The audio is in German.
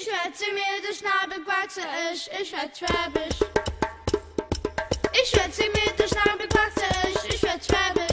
schwätze mir der Schnabel gewachsen ist, ich werd schwäbisch. Ich schwätze mir der Schnabel gewachsen ist, ich werd schwäbisch.